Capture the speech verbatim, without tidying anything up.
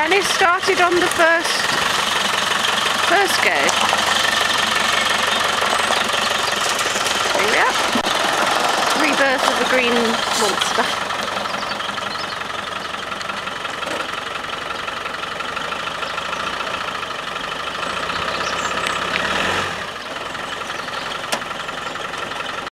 And it started on the first, first go. There we are. Rebirth of a green monster.